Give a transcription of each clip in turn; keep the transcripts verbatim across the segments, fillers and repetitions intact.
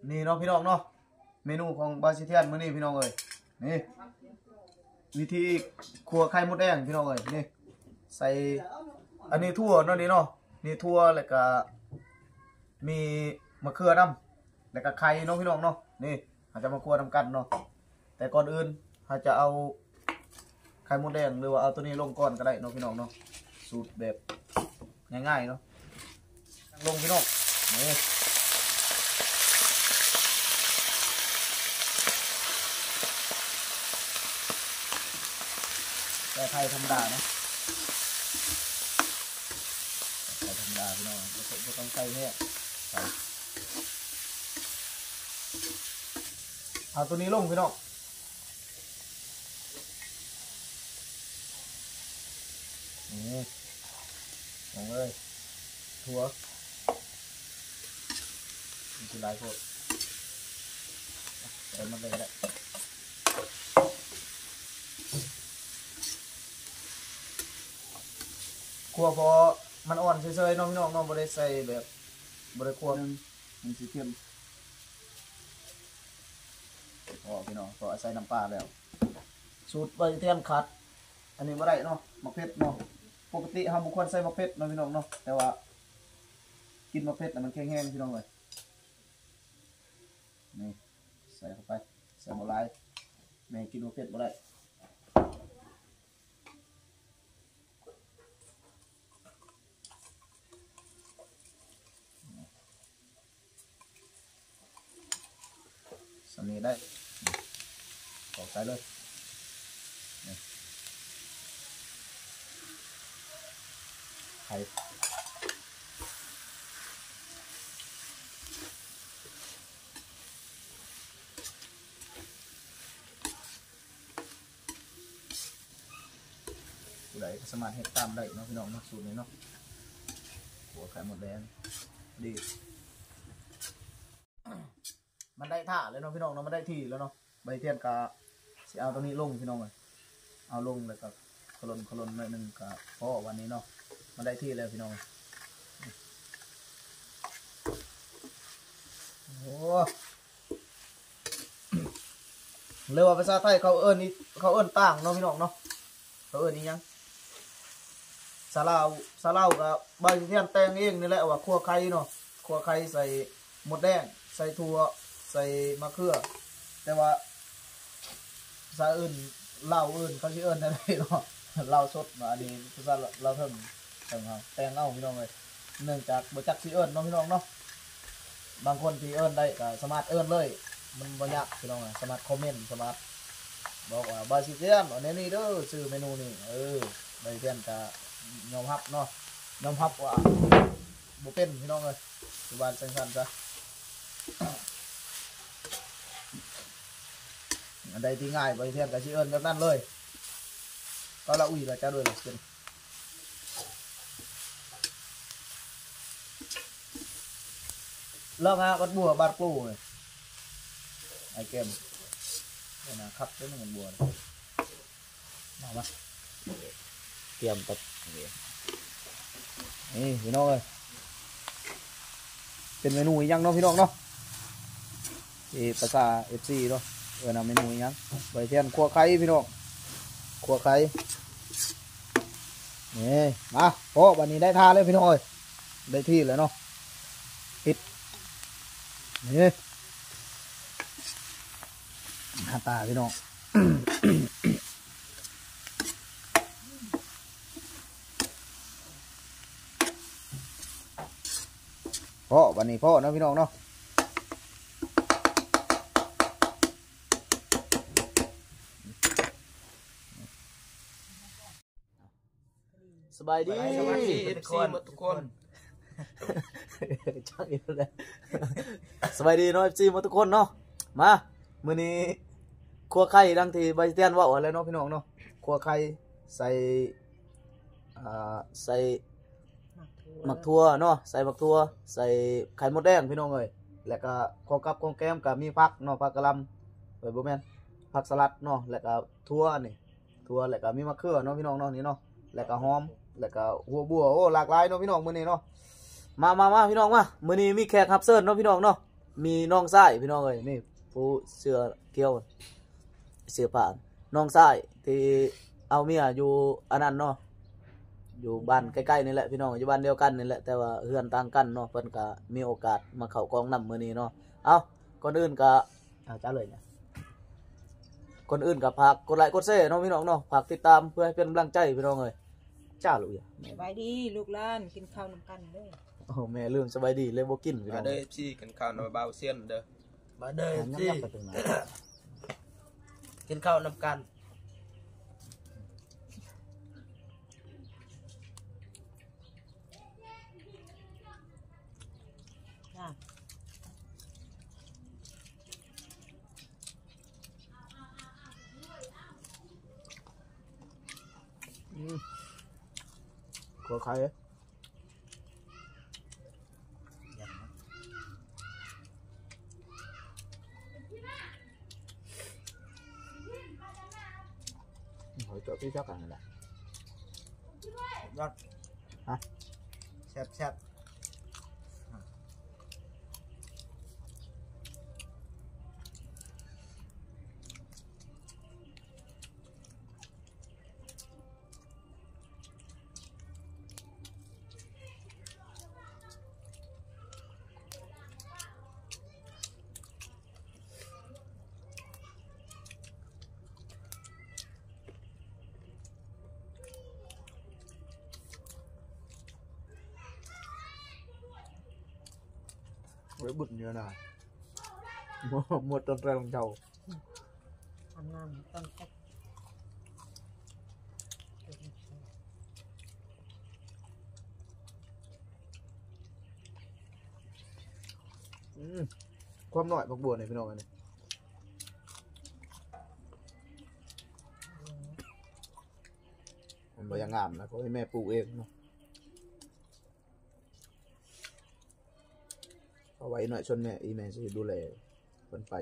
นี่เนาะพี่น้องเนาะเมนูของบาซิเทียนมื้อนี้พี่น้องเอ้ยนี่วิธีครัวไข่มดแดงพี่น้องเอ้ยนี่ใส่อันนี้ทั่วเนาะนี่เนาะนี่ทั่วแล้วก็มีมะเขือน้ำแล้วก็ไข่เนาะพี่น้องเนาะนี่อาจจะมาคั่วน้ำกันเนาะแต่ก่อนอื่นอาจจะเอาไข่มดแดงหรือว่าเอาตัวนี้ลงก่อนก็ได้เนาะพี่น้องเนาะสูตรแบบง่ายๆเนาะลงพี่น้องนี่แต่ไข่ธรรมดาเนาะไข่ธรรมดาพี่น้องไม่ต้องใส่เนี่ยใส่เอาตัวนี้ลงพี่น้องนี่ลงเลยถั่วมีกี่ลายพวกเติมมันเลยก็ได้ครัวพอมันอ่อนเฉยๆน้องพี่น้องน้องบริใส่แบบบริครัวมันสีเข้มพอพี่น้องพอใส่น้ำปลาแล้วสูตรใบเทียนขัดอันนี้ไม่ได้เนาะมะเขือเนาะปกติเราบุคคลใส่มะเขือเนาะพี่น้องเนาะแต่ว่ากินมะเขือแต่มันแข็งๆพี่น้องเลยนี่ใส่เข้าไปใส่หมดเลยแม่กินมะเขือบ่ได้สนี้ได้กอกใส่เลยไข่ผู้ใดก็สามารถเฮ็ดตามได้เนาะพี่น้องเนาะสูตรนี้เนาะหัวไข่หมดแดงดีมันได้ท่าเลยเนาะพี่น้องเนาะมันได้ที่แล้วเนาะใบเทียนกาสิเอาตรงนี้ลงพี่น้องเลยเอาลงแล้วก็คลนคลนหน่อยหนึ่งก็พอวันนี้เนาะมันได้ที่แล้วพี่น้องโอ้เรียกว่าภาษาไทยเขาเอิ้นนี่เขาเอิ้นต่างเนาะพี่น้องเนาะเขาเอิ้นนี่ยังซาลาวซาลาวกับใบเทียนแตงเองนี่แหละว่าคั่วไข่เนาะคั่วไข่ใส่หมดแดงใส่ถั่วใส่มะเขือแต่ว่าภาษาอื่นเล่าอื่นเขาชื่อเอิญอะไรเนาะเล่าสดมาอันนี้ภาษาเราเพิ่มเพิ่มเอาแตงเอาพี่น้องเลยเนื่องจากบริจักชื่อเอิญเนาะพี่น้องเนาะบางคนที่เอิญได้ก็สามารถเอิญเลยมันบรรยากพี่น้องสามารถคอมเมนต์สามารถบอกว่าบาซิเทียนอันนี้นี่เด้อชื่อเมนูนี่เออบาซิเทียนจะยอมรับเนาะยอมรับว่าบุเป็นพี่น้องเลยสุบานสั้นๆซะอันใดที่ง่ายไปเทียนกับชิเอิญแบบนั้นเลยก็ละอุ้ยละจ้าด้วยละเป็นเลิกฮะบัดบัวบัดปูเลยไอเกมนี่นะครับเป็นเหมือนบัวมาปะเตรียมตัดนี่พี่น้องเลยเป็นเมนูยังเนาะพี่น้องเนาะที่ภาษาเอฟซีเนาะเออนะเมนูยังใบเทียนคั่วไข่พี่น้องคั่วไข่นี่มาโอ้วันนี้ได้ทานเลยพี่น้องเอ้ยได้ที่เลยเนาะปิดนี่หน้าตาพี่น้องพ่อวันนี้พ่อเนาะพี่น้องเนาะสบายดีสบายดีเอฟซีหมดทุกคนจังอีกแล้วสบายดีเนาะเอฟซีหมดทุกคนเนาะมามื้อนี้ครัวไข่ดังที่ใบเตียนว่าอะไรเนาะพี่น้องเนาะครัวไข่ใส่อ่าใส่หมักทั่วเนาะใส่หมักทั่วใส่ไข่มดแดงพี่น้องเอ้ยแล้วก็ของกับของแก้มก็มีผักเนาะผักกะหล่ำเอ้ยบ่แม่นผักสลัดเนาะแล้วก็ทั่วนี่ทั่วแล้วก็มีมะเขือเนาะพี่น้องเนาะนี่เนาะแล้วก็หอมแล้วก็หัวบัวโอ้หลากหลายเนาะพี่น้องมื้อนี้เนาะมามามาพี่น้องมามื้อนี้มีแขกรับเชิญเนาะพี่น้องเนาะมีน้องชายพี่น้องเอ้ยนี่ผู้เสื้อเกี่ยวเสื้อผ้าน้องชายที่เอาเมียอยู่อันนั้นเนาะอยู่บ้านใกล้ๆนี่แหละพี่น้องอยู่บ้านเดียวกันนี่แหละแต่ว่าเฮือนต่างกันเนาะเพิ่นก็มีโอกาสมาเข้ากองนำมื้อนี้เนาะเอาก่อนอื่นก็อ่าจ้าเลยเนี่ยก่อนอื่นก็ฝากกดไลค์กดแชร์เนาะพี่น้องเนาะฝากติดตามเพื่อให้เป็นกำลังใจพี่น้องเอ้ยจ้าลูกอย่าสบายดีลูกหลานกินข้าวนำกันเด้อโอ้แม่ลืมสบายดีเลยบ่กินพี่น้มาองเด้อพี่กินข้าวน้ำเบาเสี้ยนเด้อมาเด้อยัสิบๆไปตรงนั้นกินข้าวนำกันจ้าอืมขอใครเอ้ยหอยเจาะพี่ชอบกันนั่นแหละยอดฮะแซ่บแซ่บ với bụt như thế này một, một tuần ra bằng chầu ทำงานต้นแค่ ừ. Quăm nội bọc bùa nàyพี่น้องnàyมันบ่ยังงามนะก็ให้แม่ปลูกเองเนาะเอาไว้หน่อยชนแม่อีแม่จะดูแลคนไป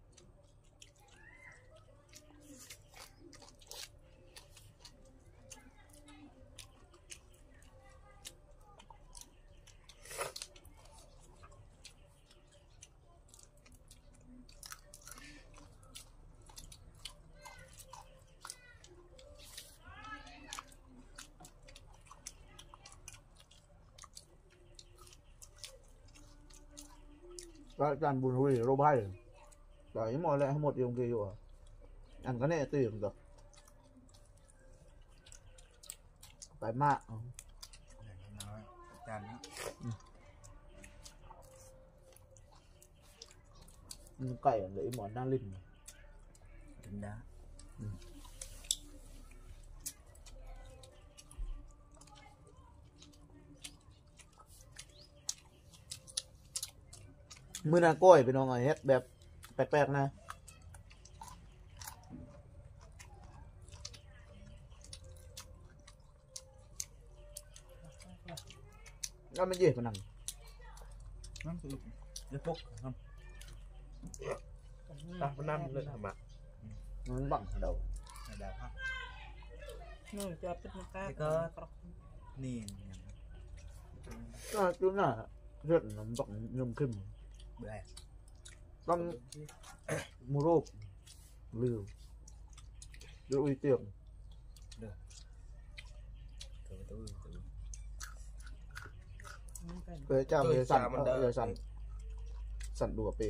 ก็จานบุญหุยโรบายแต่ยังมอแล้วทั้งหมดยังกี่อยู่อ่ะอันก็เนี่ยตื่นกับไปมากน้อยจานนะไก่หรือหมอนนั่งลิ้นกินนะมือนาก้อยไปน้องไอ้เฮ็ดแบบแปลกๆนะแล้วมันเย็บมันนั่งนั่นคือเดี๋ยวพกครับตักมันน้ำเลยทำอ่ะมันบังเดาไม่ได้ครับนู่นจะเป็นมากาแล้วก็นี่ก็จุดน่ะเลือดมันบังยมขึ้นเบื่อต้องมูรูปลืมดูอีเตียมตัวตัวตัวเคยจ้าเคยสั่นเคยสั่นสั่นดูกับเป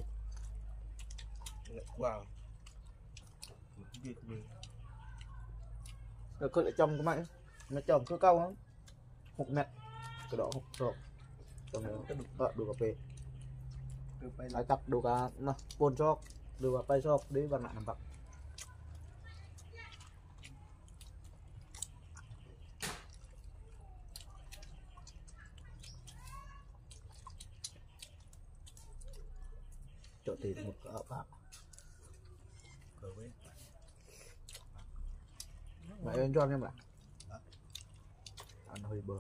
ว้าวยืดยืดแล้วก็เลยจอมก็ไม่มาจอมคือเก้าครับหกเมตรกระโดดหกศอกตรงนี้ก็ดูกับเปคือไปไอ้ตักดูกับนะปนชอกดูกับไปชอกดีบางหนักน้ำปักโจทย์ตีหมดก็เอาปากเบื่อเว้ย mày ơn cho em lại ăn hơi bờ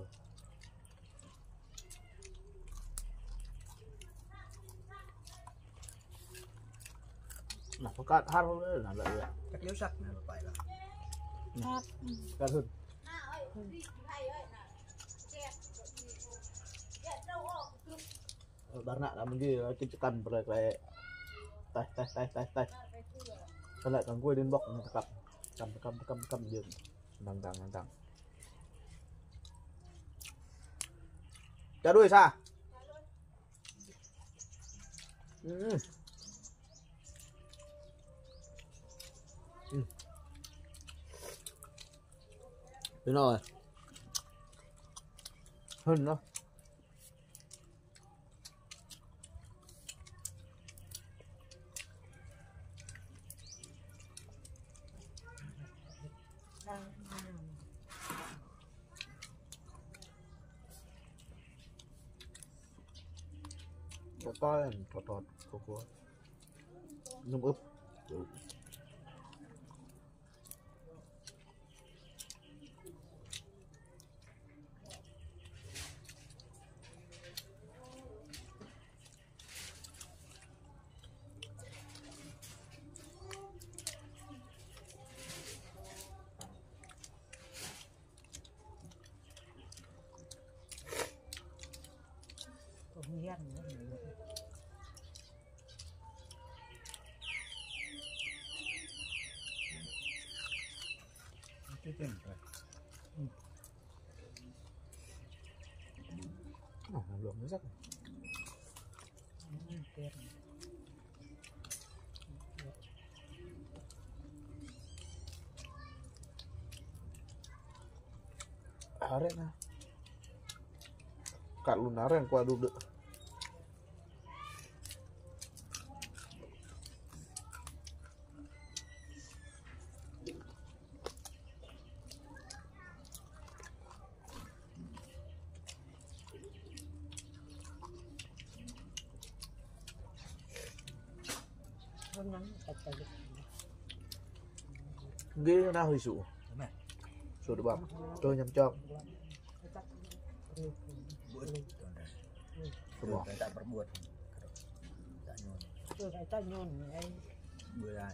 là có cắt hát không là lại vậy จักเลี้ยวสักนะไปละ cắt hơn Barna là mình đi cái cần rồi cái tay tay tay tay tay cái lại còn quay đến bọc cầm cầm cầm cầm cầm dừng đằng đằng đằng đằng trả đuôi xa ừ. Ừ. Thế rồi hơn đó có coi thọt thọt của của nấm ướp Không gian nữa. cái tiền rồi oh, luộc nó rất Ừ, tiền. à đấy nè cả luôn ná rèn qua đục được Không nắng tại tại được. ghê na hơi sụ đúng rồi sụ được bắp tôi nhầm cho buat tuan dah semua tuan tak berbuat tak nyon Tôi phải tay nhon ấy. bữa lại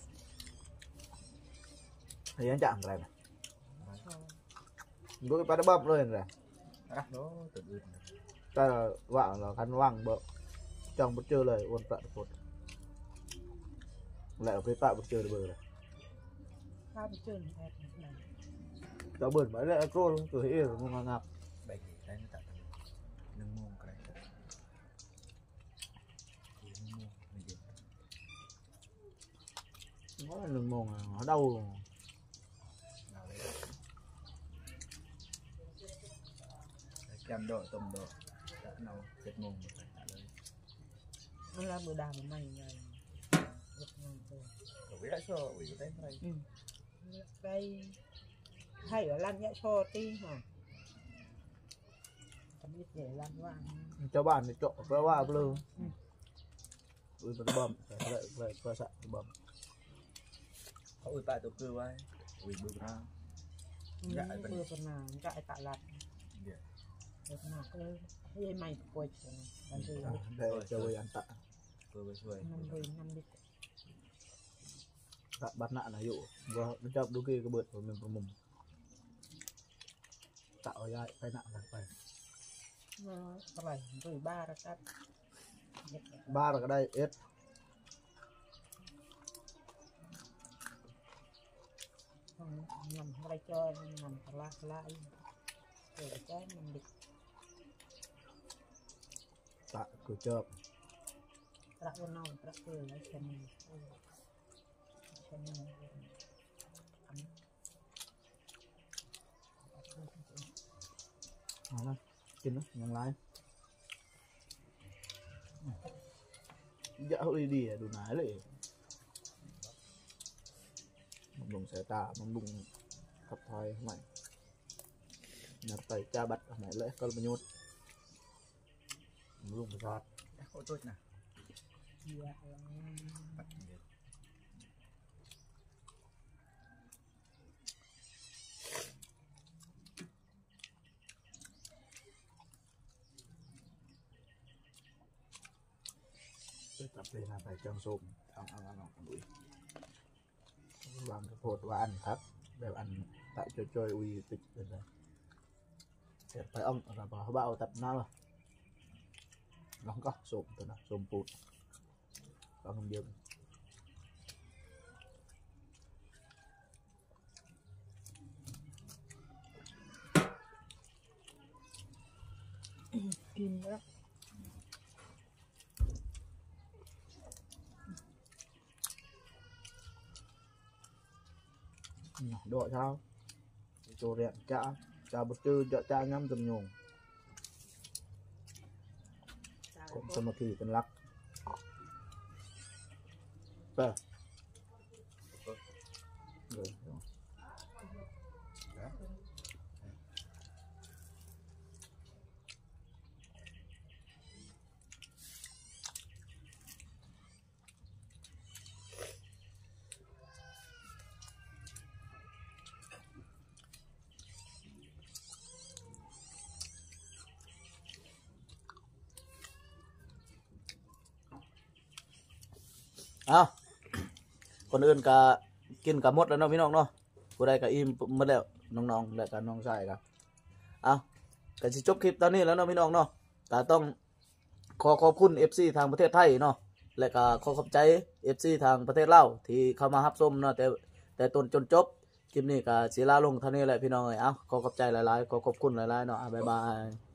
thấy anh chạm cái này Ờ. gue pada bắp rồi nè ah đó tự ướt ta là vạng là khăn vàng bợ trong bất chơi lời ôn tận một lại ở cái tại bất chơi được bờ này Hai bữa trưa này này. cháu bẩn mấy lại cô luôn từ hết rồi ngon ngạp baik saya tak nung mong cái nung mong bây giờ nó là lừng mồm nó đau nào đấy trăm độ tôm độ đã nấu chết mông rồi phải tạ lên Nó là bữa đàm của mày này. Rất ngon rồi. rồi đã cho ủy cái này Ừ. Cây hay ở lan nhã cho tí hả? Không biết để lan vàng. cho bạn thì trộn với ba lơ Ừ. ui vẫn bầm lại lại lại qua sạn bầm họ ủy tại tổ cư vai ủy bự ra Ừ, Dạ, vẫn- vừa phần nào chạy tạ lạt. Dạ. Vừa phần nào cái cái mày quay trở này. Bạn gì để cho tôi ăn tạ cư với xuôi năm mươi năm mươi. tạ bắt nạn là dụ và nó chọc đôi kia cái bượt của mình của mình tạo ra cái nạn là phải Nó có phải rồi ba ra cắt. ba là cái đây ít Không nằm ở đây cho nằm thả la thả lại. Rồi cái mình được tạ cứ chợp tạ con non tạ cười lấy chân chân nó này chín nó nhang lái dạ hơi đi đủ nái lại mông lùng sẽ tạ mông lùng cặp thoi mạnh nhập tay cha bắt mẹ lẽ con bao nhiêu mông lùng giọt họ tốt nè dạ bắt được tôi tập đây là phải trong sụp ăn ăn ăn ăn đuổi làm cái phốt và ăn thấp để ăn tại cho chơi uy tịch rồi đấy phải ông là bảo bao tập nào ลองก็ส้มตัวนะส้มปูดลองคำเดียวกินแล้ว độ sao chỗ rèn chả chả bút tư chả chả nhắm tầm nhung cũng sao mà kỳ cần lắc về rồiอ้าวคนอื่นก็กินกับหมดแล้วเนาะพี่น้องเนาะผู้ใดก็อิ่มหมดแล้วน้องๆและก็น้องชายครับอ้าวก็สิจบคลิปตอนนี้แล้วเนาะพี่น้องเนาะก็ต้องขอขอบคุณ เอฟ ซี ทางประเทศไทยเนาะและก็ขอขอบใจ เอฟ ซี ทางประเทศลาวที่เข้ามารับชมเนาะแต่แต่ต้นจนจบคลิปนี้ก็สิลาลงเท่านี้แหละพี่น้องเอ้ยเอ้าขอขอบใจหลายๆขอขอบคุณหลายๆเนาะบ๊ายบาย